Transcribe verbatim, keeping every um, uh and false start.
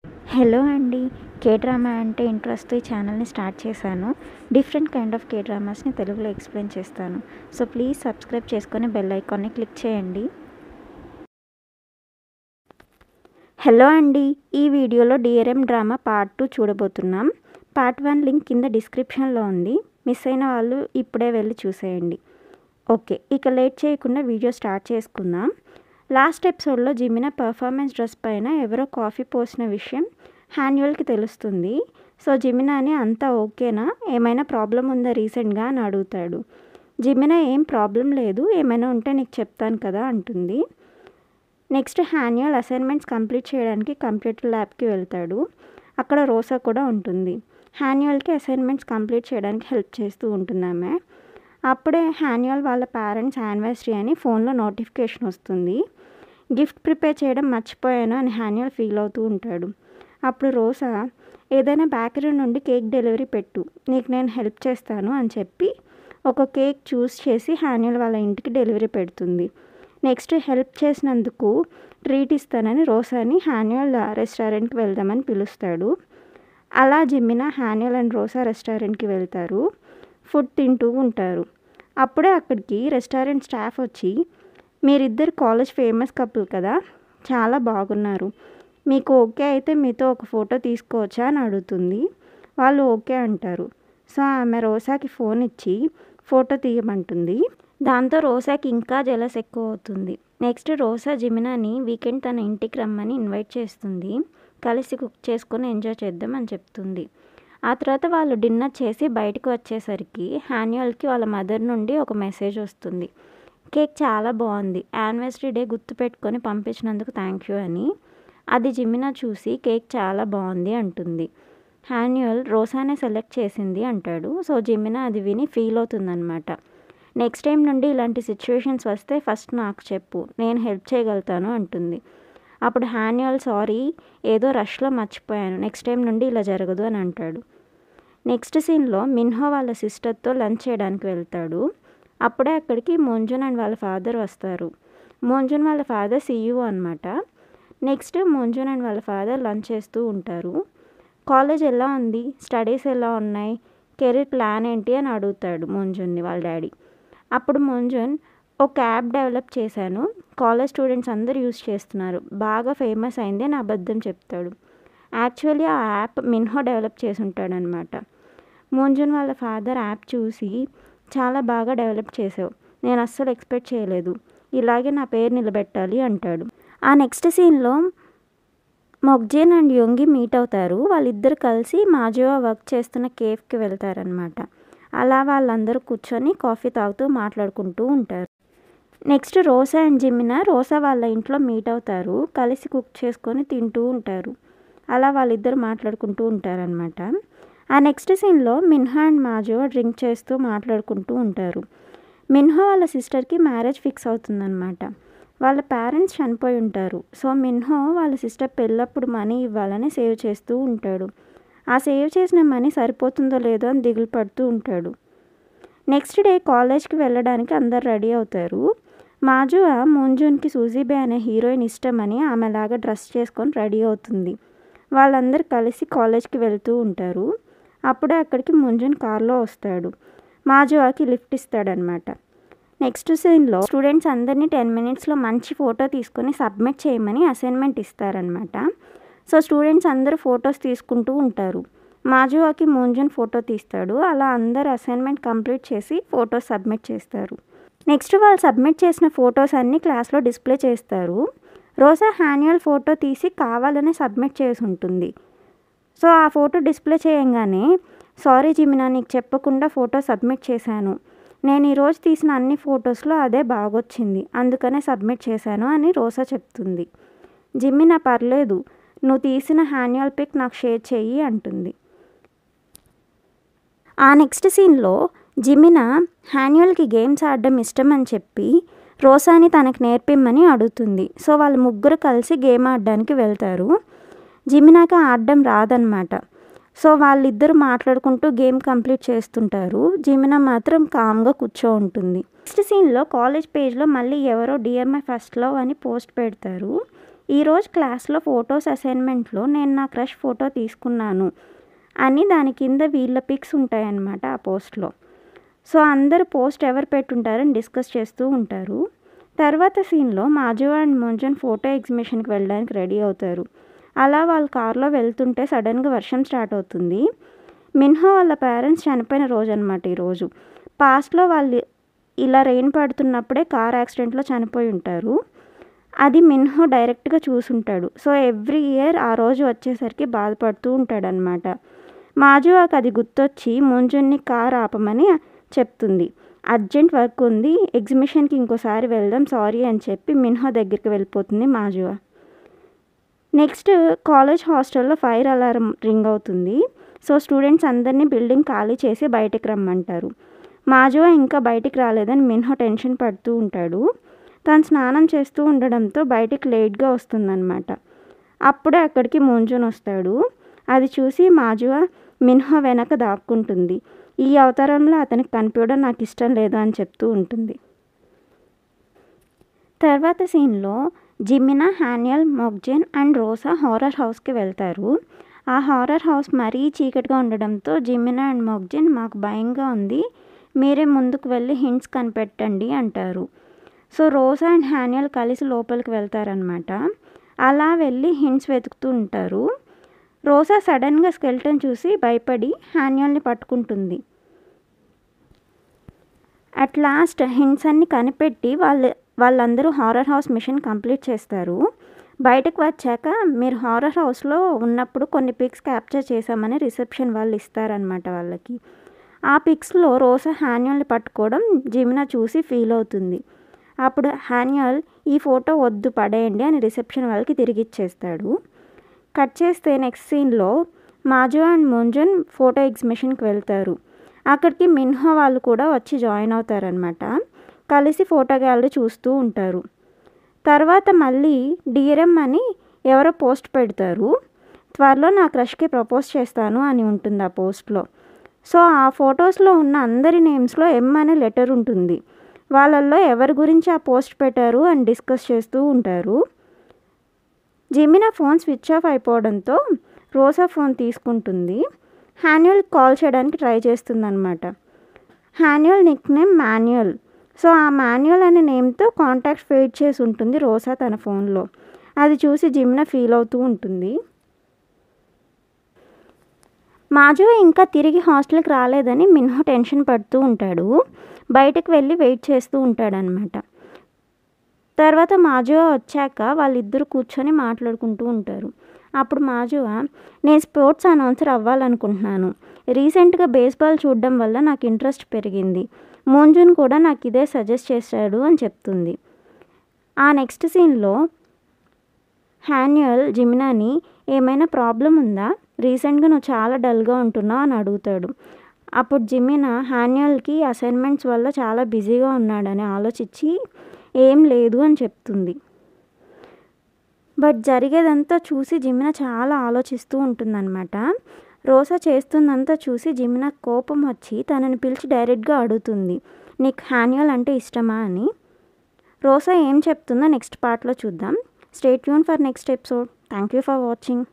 Hello అండి. K drama అంటే ఇంట్రెస్ట్‌తో ఈ ఛానల్‌ని స్టార్ట్ చేశాను. డిఫరెంట్ కైండ్ ఆఫ్ కే డ్రామాస్‌ని తెలుగులో ఎక్స్‌ప్లెయిన్ చేస్తాను. సో, ప్లీజ్ సబ్స్క్రైబ్ చేసుకొని బెల్ ఐకాన్‌ని క్లిక్ చేయండి. హలో అండి. ఈ వీడియోలో డీఆర్ఎం డ్రామా పార్ట్ టూ చూడబోతున్నాం. పార్ట్ వన్ లింక్ కింద డిస్క్రిప్షన్‌లో ఉంది. మిస్ అయిన వాళ్ళు ఇప్పుడే వెళ్ళి చూసేయండి. ఓకే. ఇక లేట్ చేయకుండా వీడియో స్టార్ట్ చేసుకుందాం. లాస్ట్ ఎపిసోడ్‌లో జిమిన పెర్ఫార్మెన్స్ డ్రెస్ పైన ఎవరో కాఫీ పోసిన విషయం హాన్యుయల్‌కి తెలుస్తుంది. సో, జిమినాని అంతా ఓకేనా, ఏమైనా ప్రాబ్లం ఉందా రీసెంట్‌గా అని అడుగుతాడు. జిమిన ఏం ప్రాబ్లం లేదు, ఏమైనా ఉంటే నీకు చెప్తాను కదా అంటుంది. నెక్స్ట్ హాన్యుయల్ అసైన్మెంట్స్ కంప్లీట్ చేయడానికి కంప్యూటర్ ల్యాబ్కి వెళ్తాడు. అక్కడ రోసా కూడా ఉంటుంది. హాన్యుయల్కి అసైన్మెంట్స్ కంప్లీట్ చేయడానికి హెల్ప్ చేస్తూ ఉంటుంది ఆమె. అప్పుడే హాన్యుయల్ వాళ్ళ పేరెంట్స్ యానివర్సరీ అని ఫోన్లో నోటిఫికేషన్ వస్తుంది. గిఫ్ట్ ప్రిపేర్ చేయడం మర్చిపోయాను అని హాన్యుయల్ ఫీల్ అవుతూ ఉంటాడు. అప్పుడు రోసా, ఏదైనా బేకరీ నుండి కేక్ డెలివరీ పెట్టు, నీకు నేను హెల్ప్ చేస్తాను అని చెప్పి ఒక కేక్ చూస్ చేసి హాన్యుయల్ వాళ్ళ ఇంటికి డెలివరీ పెడుతుంది. నెక్స్ట్ హెల్ప్ చేసినందుకు ట్రీట్ ఇస్తానని రోసాని హాన్యుయల్ రెస్టారెంట్కి వెళ్దామని పిలుస్తాడు. అలా జిమిన, హాన్యుయల్ అండ్ రోసా రెస్టారెంట్కి వెళ్తారు. ఫుడ్ తింటూ ఉంటారు. అప్పుడే అక్కడికి రెస్టారెంట్ స్టాఫ్ వచ్చి, మీరిద్దరు కాలేజ్ ఫేమస్ కపుల్ కదా, చాలా బాగున్నారు, మీకు ఓకే అయితే మీతో ఒక ఫోటో తీసుకోవచ్చా అని అడుగుతుంది. వాళ్ళు ఓకే అంటారు. సో, ఆమె రోసాకి ఫోన్ ఇచ్చి ఫోటో తీయమంటుంది. దాంతో రోసాకి ఇంకా జెలస్ ఎక్కువ అవుతుంది. నెక్స్ట్ రోసా జిమినాని వీకెండ్ తన ఇంటికి రమ్మని ఇన్వైట్ చేస్తుంది. కలిసి కుక్ చేసుకొని ఎంజాయ్ చేద్దాం అని చెప్తుంది. ఆ తర్వాత వాళ్ళు డిన్నర్ చేసి బయటకు వచ్చేసరికి హాన్యుయల్కి వాళ్ళ మదర్ నుండి ఒక మెసేజ్ వస్తుంది. కేక్ చాలా బాగుంది, యానివర్సరీ డే గుర్తుపెట్టుకొని పంపించినందుకు థ్యాంక్ యూ అని. అది జిమిన చూసి కేక్ చాలా బాగుంది అంటుంది. హాన్యుయల్ రోసానే సెలెక్ట్ చేసింది అంటాడు. సో, జిమిన అది విని ఫీల్ అవుతుందన్నమాట. నెక్స్ట్ టైం నుండి ఇలాంటి సిచ్యువేషన్స్ వస్తే ఫస్ట్ నాకు చెప్పు, నేను హెల్ప్ చేయగలుగుతాను అంటుంది. అప్పుడు హాన్యుయల్, సారీ, ఏదో రష్లో మర్చిపోయాను, నెక్స్ట్ టైం నుండి ఇలా జరగదు అని అంటాడు. నెక్స్ట్ సీన్లో మిన్హో వాళ్ళ సిస్టర్తో లంచ్ చేయడానికి వెళ్తాడు. అప్పుడే అక్కడికి మోంజున్ అండ్ వాళ్ళ ఫాదర్ వస్తారు. మోంజున్ వాళ్ళ ఫాదర్ సీఈఓ అనమాట. నెక్స్ట్ మోంజున్ అండ్ వాళ్ళ ఫాదర్ లంచ్ చేస్తూ ఉంటారు. కాలేజ్ ఎలా ఉంది, స్టడీస్ ఎలా ఉన్నాయి, కెరీర్ ప్లాన్ ఏంటి అని అడుగుతాడు మోంజున్ని వాళ్ళ డాడీ. అప్పుడు మోంజున్, ఒక యాప్ డెవలప్ చేశాను, కాలేజ్ స్టూడెంట్స్ అందరూ యూజ్ చేస్తున్నారు, బాగా ఫేమస్ అయింది అని అబద్ధం చెప్తాడు. యాక్చువల్లీ ఆ యాప్ మిన్హో డెవలప్ చేసి ఉంటాడనమాట. మోంజున్ వాళ్ళ ఫాదర్ యాప్ చూసి, చాలా బాగా డెవలప్ చేసావు, నేను అస్సలు ఎక్స్పెక్ట్ చేయలేదు, ఇలాగే నా పేరు నిలబెట్టాలి అంటాడు. ఆ నెక్స్ట్ సీన్లో మొగ్జేన్ అండ్ యోంగి మీట్ అవుతారు. వాళ్ళిద్దరు కలిసి మాజువా వర్క్ చేస్తున్న కేఫ్కి వెళ్తారనమాట. అలా వాళ్ళందరూ కూర్చొని కాఫీ తాగుతూ మాట్లాడుకుంటూ ఉంటారు. నెక్స్ట్ రోసా అండ్ జిమిన రోసా వాళ్ళ ఇంట్లో మీట్ అవుతారు. కలిసి కుక్ చేసుకొని తింటూ ఉంటారు. అలా వాళ్ళిద్దరు మాట్లాడుకుంటూ ఉంటారనమాట. ఆ నెక్స్ట్ సీన్లో మిన్హో అండ్ మాజువా డ్రింక్ చేస్తూ మాట్లాడుకుంటూ ఉంటారు. మిన్హో వాళ్ళ సిస్టర్కి మ్యారేజ్ ఫిక్స్ అవుతుందన్నమాట. వాళ్ళ పేరెంట్స్ చనిపోయి ఉంటారు. సో, మిన్హో వాళ్ళ సిస్టర్ పెళ్ళప్పుడు మనీ ఇవ్వాలని సేవ్ చేస్తూ ఉంటాడు. ఆ సేవ్ చేసిన మనీ సరిపోతుందో లేదో అని దిగులు పడుతూ ఉంటాడు. నెక్స్ట్ డే కాలేజ్కి వెళ్ళడానికి అందరు రెడీ అవుతారు. మాజువా మోంజున్కి సూజీబే అనే హీరోయిన్ ఇష్టమని ఆమెలాగా డ్రెస్ చేసుకొని రెడీ అవుతుంది. వాళ్ళందరూ కలిసి కాలేజ్కి వెళ్తూ ఉంటారు. అప్పుడే అక్కడికి మోంజున్ కార్లో వస్తాడు. మాజువాకి లిఫ్ట్ ఇస్తాడనమాట. నెక్స్ట్ సీన్లో స్టూడెంట్స్ అందరినీ టెన్ మినిట్స్లో మంచి ఫోటో తీసుకొని సబ్మిట్ చేయమని అసైన్మెంట్ ఇస్తారనమాట. సో, స్టూడెంట్స్ అందరూ ఫొటోస్ తీసుకుంటూ ఉంటారు. మాజువాకి మోంజున్ ఫోటో తీస్తాడు. అలా అందరు అసైన్మెంట్ కంప్లీట్ చేసి ఫొటోస్ సబ్మిట్ చేస్తారు. నెక్స్ట్ వాళ్ళు సబ్మిట్ చేసిన ఫొటోస్ అన్నీ క్లాస్లో డిస్ప్లే చేస్తారు. రోసా హాన్యుయల్ ఫోటో తీసి కావాలనే సబ్మిట్ చేసి ఉంటుంది. సో, ఆ ఫోటో డిస్ప్లే చేయంగానే, సారీ జిమినా, నీకు చెప్పకుండా ఫోటో సబ్మిట్ చేశాను, నేను ఈరోజు తీసిన అన్ని ఫొటోస్లో అదే బాగొచ్చింది, అందుకనే సబ్మిట్ చేశాను అని రోసా చెప్తుంది. జిమినా, పర్లేదు, నువ్వు తీసిన హాన్యుయల్ పిక్ నాకు షేర్ చెయ్యి అంటుంది. ఆ నెక్స్ట్ సీన్లో జిమినా హాన్యుయల్కి గేమ్స్ ఆడడం ఇష్టం అని చెప్పి రోసాని తనకు నేర్పిమ్మని అడుగుతుంది. సో, వాళ్ళు ముగ్గురు కలిసి గేమ్ ఆడడానికి వెళ్తారు. జిమినాకి ఆడడం రాదనమాట. సో, వాళ్ళిద్దరు మాట్లాడుకుంటూ గేమ్ కంప్లీట్ చేస్తుంటారు. జిమిన మాత్రం కామ్గా కూర్చో ఉంటుంది. నెక్స్ట్ సీన్లో కాలేజ్ పేజ్లో మళ్ళీ ఎవరో డియర్ మై ఫస్ట్ లవ్ అని పోస్ట్ పెడతారు. ఈరోజు క్లాస్లో ఫొటోస్ అసైన్మెంట్లో నేను నా క్రష్ ఫోటో తీసుకున్నాను అని దాని కింద వీళ్ళ పిక్స్ ఉంటాయన్నమాట ఆ పోస్ట్లో. సో అందరూ పోస్ట్ ఎవరు పెట్టుంటారని డిస్కస్ చేస్తూ ఉంటారు. తర్వాత సీన్లో మాజు అండ్ ముంజన్ ఫోటో ఎగ్జిబిషన్కి వెళ్ళడానికి రెడీ అవుతారు. అలా వాళ్ళ కార్లో వెళ్తుంటే సడన్గా వర్షం స్టార్ట్ అవుతుంది. మిన్హో వాళ్ళ పేరెంట్స్ చనిపోయిన రోజు అనమాట ఈరోజు. పాస్ట్లో వాళ్ళు ఇలా రెయిన్ పడుతున్నప్పుడే కార్ యాక్సిడెంట్లో చనిపోయి ఉంటారు. అది మిన్హో డైరెక్ట్గా చూసుంటాడు. సో ఎవ్రీ ఇయర్ ఆ రోజు వచ్చేసరికి బాధపడుతూ ఉంటాడనమాట. మాజువాకి అది గుర్తొచ్చి ముంజున్ని కార్ ఆపమని చెప్తుంది. అర్జెంట్ వర్క్ ఉంది, ఎగ్జిబిషన్కి ఇంకోసారి వెళ్దాం సారీ అని చెప్పి మిన్హో దగ్గరికి వెళ్ళిపోతుంది మాజువా. నెక్స్ట్ కాలేజ్ హాస్టల్లో ఫైర్ అలారం రింగ్ అవుతుంది. సో స్టూడెంట్స్ అందరినీ బిల్డింగ్ ఖాళీ చేసి బయటికి రమ్మంటారు. మాజువా ఇంకా బయటికి రాలేదని మిన్హో టెన్షన్ పడుతూ ఉంటాడు. తను స్నానం చేస్తూ ఉండడంతో బయటికి లేట్గా వస్తుందన్నమాట. అప్పుడే అక్కడికి ముంజున్ వస్తాడు. అది చూసి మాజువా మిన్హో వెనక దాక్కుంటుంది. ఈ అవతారంలో అతనికి కనిపించడం నాకు ఇష్టం లేదు అని చెప్తూ ఉంటుంది. తర్వాత సీన్లో జిమినా, హాన్యల్, మొగ్జెన్ అండ్ రోసా హారర్ హౌస్కి వెళ్తారు. ఆ హారర్ హౌస్ మరీ చీకటిగా ఉండడంతో జిమినా అండ్ మొగ్జెన్ మాకు భయంగా ఉంది, మీరే ముందుకు వెళ్ళి హింట్స్ కనిపెట్టండి అంటారు. సో రోసా అండ్ హాన్యల్ కలిసి లోపలికి వెళ్తారనమాట. అలా వెళ్ళి హింట్స్ వెతుకుతూ ఉంటారు. రోసా సడన్గా స్కెల్టన్ చూసి భయపడి హాన్యల్ని పట్టుకుంటుంది. అట్ లాస్ట్ హింట్స్ అన్ని కనిపెట్టి వాళ్ళు వాళ్ళందరూ హారర్ హౌస్ మిషన్ కంప్లీట్ చేస్తారు. బయటకు వచ్చాక మీరు హారర్ హౌస్లో ఉన్నప్పుడు కొన్ని పిక్స్ క్యాప్చర్ చేశామని రిసెప్షన్ వాళ్ళు ఇస్తారనమాట వాళ్ళకి. ఆ పిక్స్లో రోసా హాన్యల్ని పట్టుకోవడం జిమినా చూసి ఫీల్ అవుతుంది. అప్పుడు హాన్యల్ ఈ ఫోటో వద్దు పడేయండి అని రిసెప్షన్ వాళ్ళకి తిరిగి ఇచ్చేస్తాడు. కట్ చేస్తే నెక్స్ట్ సీన్లో మాజు అండ్ ముంజన్ ఫోటో ఎగ్జిబిషన్కి వెళ్తారు. అక్కడికి మిన్హో వాళ్ళు కూడా వచ్చి జాయిన్ అవుతారనమాట. కలిసి ఫోటో గ్యాలరీ చూస్తూ ఉంటారు. తర్వాత మళ్ళీ డిఆర్ఎం అని ఎవరో పోస్ట్ పెడతారు. త్వరలో నా క్రష్కి ప్రపోజ్ చేస్తాను అని ఉంటుంది ఆ పోస్ట్లో. సో ఆ ఫొటోస్లో ఉన్న అందరి నేమ్స్లో ఎం అనే లెటర్ ఉంటుంది. వాళ్ళల్లో ఎవరి గురించి ఆ పోస్ట్ పెట్టారు అని డిస్కస్ చేస్తూ ఉంటారు. జిమినా ఫోన్ స్విచ్ ఆఫ్ అయిపోవడంతో రోసా ఫోన్ తీసుకుంటుంది. హాన్యుల్ కాల్ చేయడానికి ట్రై చేస్తుందన్నమాట. Hanyul nickname Manyul. So ఆ మాన్యుల్ అనే నేమ్తో కాంటాక్ట్ ఫేడ్ చేసి ఉంటుంది రోసా తన ఫోన్లో. అది చూసి జిమినా ఫీల్ అవుతూ ఉంటుంది. మాజు ఇంకా తిరిగి హాస్టల్కి రాలేదని మిన్హో టెన్షన్ పడుతూ ఉంటాడు. బయటకు వెళ్ళి వెయిట్ చేస్తూ ఉంటాడనమాట. తర్వాత మాజువా వచ్చాక వాళ్ళిద్దరూ కూర్చొని మాట్లాడుకుంటూ ఉంటారు. అప్పుడు మాజువా నేను స్పోర్ట్స్ అనౌన్సర్ అవ్వాలనుకుంటున్నాను. రీసెంట్గా బేస్బాల్ చూడడం వల్ల నాకు ఇంట్రెస్ట్ పెరిగింది. ముంజున్ కూడా నాకు ఇదే సజెస్ట్ చేశాడు అని చెప్తుంది. ఆ నెక్స్ట్ సీన్లో హాన్యుల్ జిమినాని ఏమైనా ప్రాబ్లం ఉందా, రీసెంట్గా నువ్వు చాలా డల్గా ఉంటున్నావు అని అడుగుతాడు. అప్పుడు జిమినా హాన్యుల్కి అసైన్మెంట్స్ వల్ల చాలా బిజీగా ఉన్నాడని ఆలోచించి ఏం లేదు అని చెప్తుంది. బట్ జరిగేదంతా చూసి జిమినా చాలా ఆలోచిస్తూ ఉంటుందన్నమాట. రోసా చేస్తుందంతా చూసి జిమినా కోపం వచ్చి తనని పిలిచి డైరెక్ట్గా అడుగుతుంది, నీకు హాన్యుల్ అంటే ఇష్టమా అని. రోసా ఏం చెప్తుందో నెక్స్ట్ పార్ట్లో చూద్దాం. Stay tune for next episode. Thank you for watching.